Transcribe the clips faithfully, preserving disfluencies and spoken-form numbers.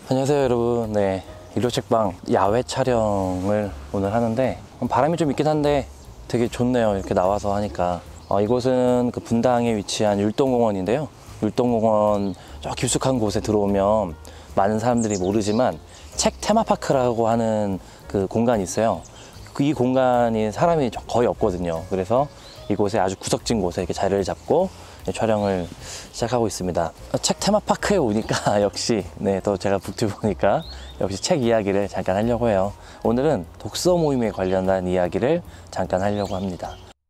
안녕하세요 여러분. 네, 일요책방 야외 촬영을 오늘 하는데 바람이 좀 있긴 한데 되게 좋네요. 이렇게 나와서 하니까. 어, 이곳은 그 분당에 위치한 율동공원인데요. 율동공원 저 깊숙한 곳에 들어오면 많은 사람들이 모르지만 책 테마파크라고 하는 그 공간이 있어요. 그 이 공간이 사람이 거의 없거든요. 그래서 이곳에 아주 구석진 곳에 이렇게 자리를 잡고 촬영을 시작하고 있습니다. 책 테마파크에 오니까 역시 네, 또 제가 북튜버니까 역시 책 이야기를 잠깐 하려고 해요. 오늘은 독서 모임에 관련한 이야기를 잠깐 하려고 합니다.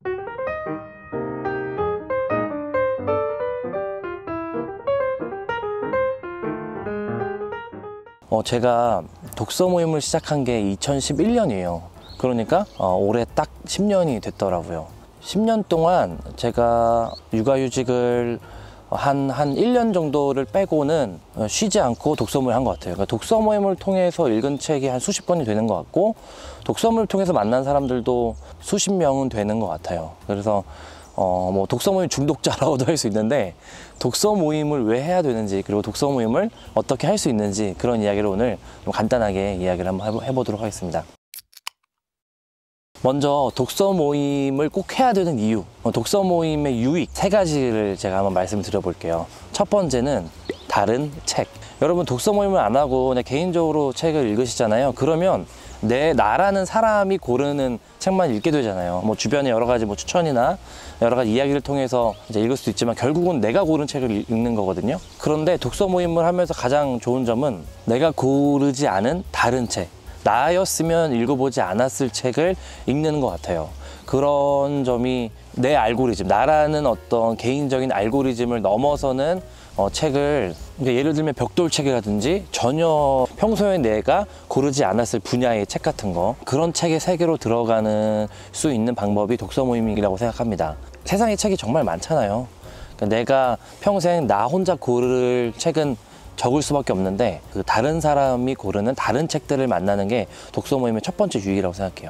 어, 제가 독서 모임을 시작한 게 이천십일 년이에요. 그러니까 어, 올해 딱 십 년이 됐더라고요. 십 년 동안 제가 육아휴직을 한, 한 일 년 정도를 빼고는 쉬지 않고 독서 모임을 한 것 같아요. 그러니까 독서 모임을 통해서 읽은 책이 한 수십 권이 되는 것 같고, 독서 모임을 통해서 만난 사람들도 수십 명은 되는 것 같아요. 그래서 어, 뭐 독서 모임 중독자라고도 할 수 있는데, 독서 모임을 왜 해야 되는지, 그리고 독서 모임을 어떻게 할 수 있는지, 그런 이야기를 오늘 좀 간단하게 이야기를 한번 해보도록 하겠습니다. 먼저 독서 모임을 꼭 해야 되는 이유, 독서 모임의 유익 세 가지를 제가 한번 말씀을 드려볼게요. 첫 번째는 다른 책. 여러분 독서 모임을 안 하고 그냥 개인적으로 책을 읽으시잖아요. 그러면 내 나라는 사람이 고르는 책만 읽게 되잖아요. 뭐 주변에 여러 가지 뭐 추천이나 여러 가지 이야기를 통해서 이제 읽을 수도 있지만 결국은 내가 고른 책을 읽는 거거든요. 그런데 독서 모임을 하면서 가장 좋은 점은 내가 고르지 않은 다른 책, 나였으면 읽어보지 않았을 책을 읽는 것 같아요. 그런 점이 내 알고리즘, 나라는 어떤 개인적인 알고리즘을 넘어서는 어, 책을, 그러니까 예를 들면 벽돌책이라든지 전혀 평소에 내가 고르지 않았을 분야의 책 같은 거, 그런 책의 세계로 들어가는 수 있는 방법이 독서 모임이라고 생각합니다. 세상에 책이 정말 많잖아요. 그러니까 내가 평생 나 혼자 고를 책은 적을 수밖에 없는데, 그 다른 사람이 고르는 다른 책들을 만나는 게 독서 모임의 첫 번째 유익이라고 생각해요.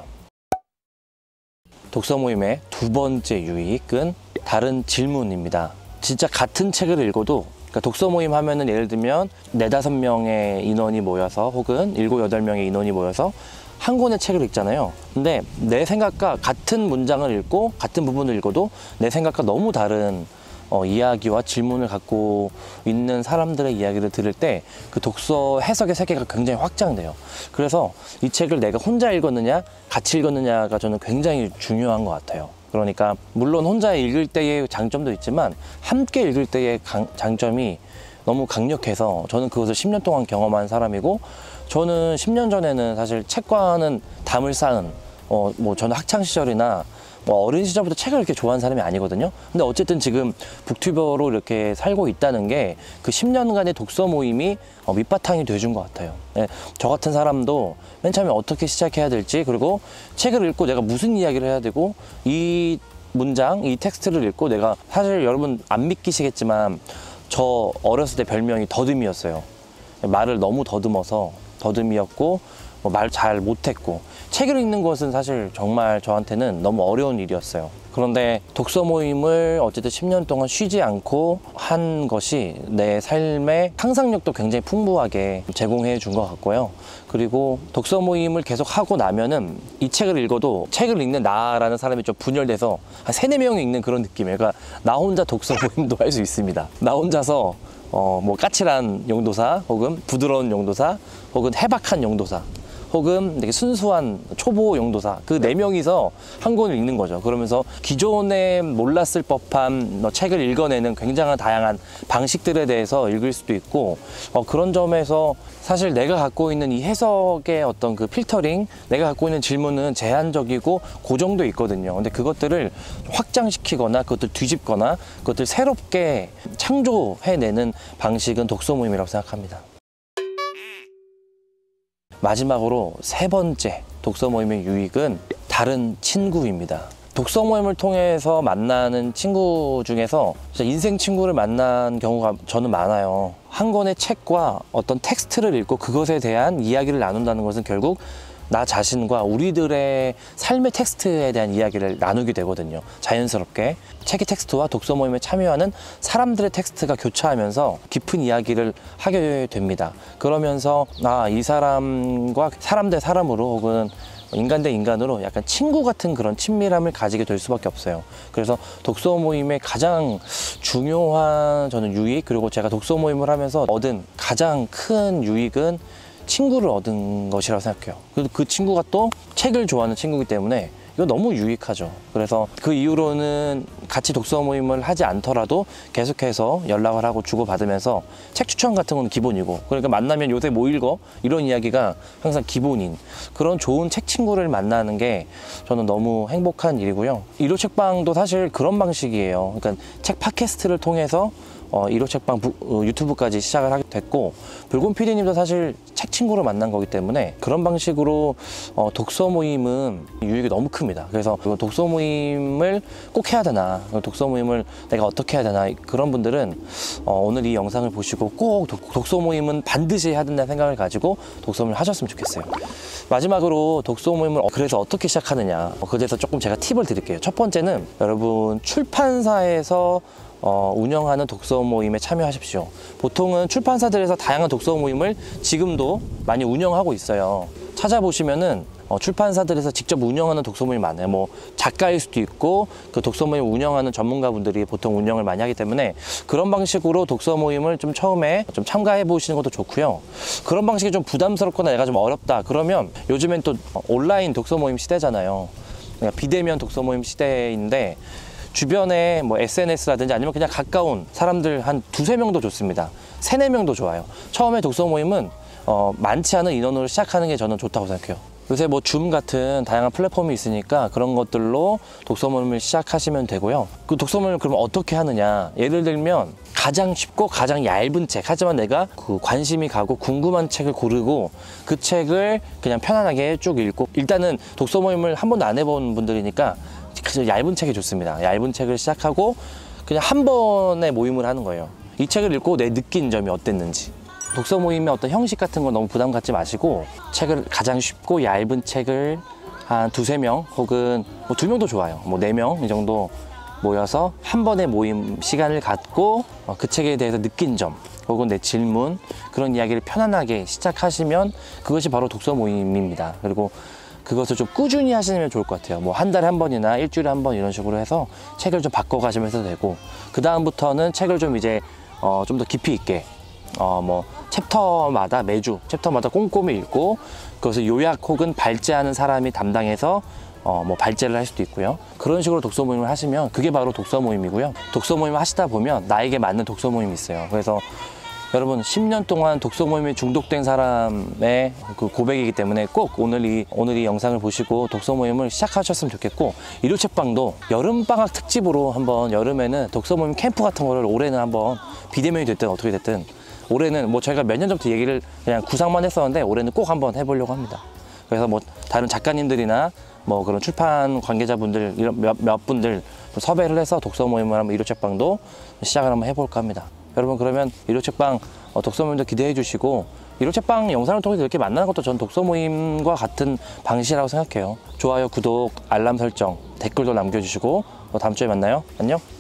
독서 모임의 두 번째 유익은 다른 질문입니다. 진짜 같은 책을 읽어도, 그러니까 독서 모임 하면은 예를 들면 네다섯 명의 인원이 모여서 혹은 일곱 여덟 명의 인원이 모여서 한 권의 책을 읽잖아요. 근데 내 생각과 같은 문장을 읽고 같은 부분을 읽어도 내 생각과 너무 다른 어, 이야기와 질문을 갖고 있는 사람들의 이야기를 들을 때 그 독서 해석의 세계가 굉장히 확장돼요. 그래서 이 책을 내가 혼자 읽었느냐 같이 읽었느냐가 저는 굉장히 중요한 것 같아요. 그러니까 물론 혼자 읽을 때의 장점도 있지만 함께 읽을 때의 강, 장점이 너무 강력해서 저는 그것을 십 년 동안 경험한 사람이고, 저는 십 년 전에는 사실 책과는 담을 쌓은 어, 뭐 저는 학창시절이나 뭐 어린 시절부터 책을 이렇게 좋아하는 사람이 아니거든요. 근데 어쨌든 지금 북튜버로 이렇게 살고 있다는 게 그 십 년간의 독서 모임이 어, 밑바탕이 돼준 것 같아요. 네, 저 같은 사람도 맨 처음에 어떻게 시작해야 될지, 그리고 책을 읽고 내가 무슨 이야기를 해야 되고, 이 문장, 이 텍스트를 읽고 내가, 사실 여러분 안 믿기시겠지만 저 어렸을 때 별명이 더듬이였어요. 말을 너무 더듬어서 더듬이였고, 뭐 말 잘 못했고, 책을 읽는 것은 사실 정말 저한테는 너무 어려운 일이었어요. 그런데 독서 모임을 어쨌든 십 년 동안 쉬지 않고 한 것이 내 삶의 상상력도 굉장히 풍부하게 제공해 준 것 같고요. 그리고 독서 모임을 계속 하고 나면은 이 책을 읽어도 책을 읽는 나라는 사람이 좀 분열돼서 한 세네 명이 읽는 그런 느낌이에요. 그러니까 나 혼자 독서 모임도 할 수 있습니다. 나 혼자서 어, 뭐 까칠한 용도사, 혹은 부드러운 용도사, 혹은 해박한 용도사, 혹은 되게 순수한 초보 용도사, 그 네 명이서 한 권을 읽는 거죠. 그러면서 기존에 몰랐을 법한 뭐 책을 읽어내는 굉장한 다양한 방식들에 대해서 읽을 수도 있고, 어, 그런 점에서 사실 내가 갖고 있는 이 해석의 어떤 그 필터링, 내가 갖고 있는 질문은 제한적이고 고정돼 있거든요. 근데 그것들을 확장시키거나 그것들 뒤집거나 그것들 새롭게 창조해내는 방식은 독서 모임이라고 생각합니다. 마지막으로 세 번째 독서 모임의 유익은 다른 친구입니다. 독서 모임을 통해서 만나는 친구 중에서 진짜 인생 친구를 만난 경우가 저는 많아요. 한 권의 책과 어떤 텍스트를 읽고 그것에 대한 이야기를 나눈다는 것은 결국 나 자신과 우리들의 삶의 텍스트에 대한 이야기를 나누게 되거든요. 자연스럽게 책의 텍스트와 독서 모임에 참여하는 사람들의 텍스트가 교차하면서 깊은 이야기를 하게 됩니다. 그러면서 아, 이 사람과 사람 대 사람으로 혹은 인간 대 인간으로 약간 친구 같은 그런 친밀함을 가지게 될 수밖에 없어요. 그래서 독서 모임의 가장 중요한 저는 유익, 그리고 제가 독서 모임을 하면서 얻은 가장 큰 유익은 친구를 얻은 것이라고 생각해요. 그 친구가 또 책을 좋아하는 친구이기 때문에 이거 너무 유익하죠. 그래서 그 이후로는 같이 독서 모임을 하지 않더라도 계속해서 연락을 하고 주고받으면서 책 추천 같은 건 기본이고, 그러니까 만나면 요새 뭐 읽어? 이런 이야기가 항상 기본인 그런 좋은 책 친구를 만나는 게 저는 너무 행복한 일이고요. 일호 책방도 사실 그런 방식이에요. 그러니까 책 팟캐스트를 통해서 어, 일호 책방 부, 어, 유튜브까지 시작을 하게 됐고, 불곰 피디님도 사실 책 친구를 만난 거기 때문에 그런 방식으로 어, 독서 모임은 유익이 너무 큽니다. 그래서 독서 모임을 꼭 해야 되나, 독서 모임을 내가 어떻게 해야 되나, 그런 분들은 어, 오늘 이 영상을 보시고 꼭 독, 독서 모임은 반드시 해야 된다는 생각을 가지고 독서 모임을 하셨으면 좋겠어요. 마지막으로 독서 모임을 그래서 어떻게 시작하느냐, 그래서 조금 제가 팁을 드릴게요. 첫 번째는 여러분 출판사에서 어, 운영하는 독서 모임에 참여하십시오. 보통은 출판사들에서 다양한 독서 모임을 지금도 많이 운영하고 있어요. 찾아보시면은 어, 출판사들에서 직접 운영하는 독서 모임이 많아요. 뭐 작가일 수도 있고 그 독서 모임을 운영하는 전문가분들이 보통 운영을 많이 하기 때문에 그런 방식으로 독서 모임을 좀 처음에 좀 참가해 보시는 것도 좋고요. 그런 방식이 좀 부담스럽거나 내가 좀 어렵다 그러면 요즘엔 또 온라인 독서 모임 시대잖아요. 그러니까 비대면 독서 모임 시대인데 주변에 뭐 에스엔에스라든지 아니면 그냥 가까운 사람들 한 두세 명도 좋습니다. 세네 명도 좋아요. 처음에 독서 모임은 어, 많지 않은 인원으로 시작하는 게 저는 좋다고 생각해요. 요새 뭐 줌 같은 다양한 플랫폼이 있으니까 그런 것들로 독서 모임을 시작하시면 되고요. 그 독서 모임을 그러면 어떻게 하느냐, 예를 들면 가장 쉽고 가장 얇은 책, 하지만 내가 그 관심이 가고 궁금한 책을 고르고 그 책을 그냥 편안하게 쭉 읽고, 일단은 독서 모임을 한 번도 안 해본 분들이니까 얇은 책이 좋습니다. 얇은 책을 시작하고 그냥 한 번에 모임을 하는 거예요. 이 책을 읽고 내 느낀 점이 어땠는지. 독서 모임의 어떤 형식 같은 건 너무 부담 갖지 마시고 책을 가장 쉽고 얇은 책을 한 두세 명 혹은 뭐 두 명도 좋아요. 뭐 네 명 이 정도 모여서 한 번에 모임 시간을 갖고 그 책에 대해서 느낀 점 혹은 내 질문, 그런 이야기를 편안하게 시작하시면 그것이 바로 독서 모임입니다. 그리고 그것을 좀 꾸준히 하시면 좋을 것 같아요. 뭐 한 달에 한 번이나 일주일에 한 번 이런 식으로 해서 책을 좀 바꿔가시면서 되고, 그 다음부터는 책을 좀 이제 어, 좀 더 깊이 있게 어, 뭐 챕터마다 매주 챕터마다 꼼꼼히 읽고 그것을 요약 혹은 발제하는 사람이 담당해서 어, 뭐 발제를 할 수도 있고요. 그런 식으로 독서 모임을 하시면 그게 바로 독서 모임이고요. 독서 모임을 하시다 보면 나에게 맞는 독서 모임이 있어요. 그래서 여러분 십 년 동안 독서 모임에 중독된 사람의 그 고백이기 때문에 꼭 오늘 이, 오늘 이 영상을 보시고 독서 모임을 시작하셨으면 좋겠고, 일호 책방도 여름방학 특집으로 한번 여름에는 독서 모임 캠프 같은 거를 올해는 한번 비대면이 됐든 어떻게 됐든 올해는 뭐 저희가 몇 년 전부터 얘기를 그냥 구상만 했었는데 올해는 꼭 한번 해보려고 합니다. 그래서 뭐 다른 작가님들이나 뭐 그런 출판 관계자분들 이런 몇, 몇 분들 섭외를 해서 독서 모임을 한번 일호 책방도 시작을 한번 해볼까 합니다. 여러분 그러면 일호 책방 어, 독서 모임도 기대해 주시고, 일호 책방 영상을 통해서 이렇게 만나는 것도 전 독서 모임과 같은 방식이라고 생각해요. 좋아요, 구독, 알람 설정, 댓글도 남겨주시고 어, 다음 주에 만나요. 안녕.